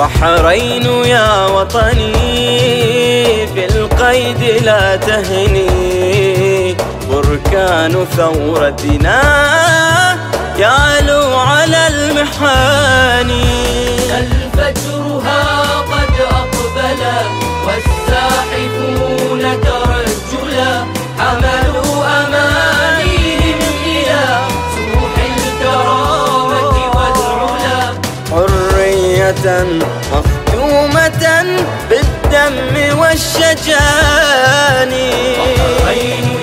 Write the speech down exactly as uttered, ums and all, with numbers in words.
بحرين يا وطني بالقيد لا تهني، بركان ثورتنا يعلو على المحاني. الفجرها قد أقبل والزاحفون ترجلا، حملوا أمانيهم إلى سوح الكرامة والعلا، حرية مختومة بالدم والشجان.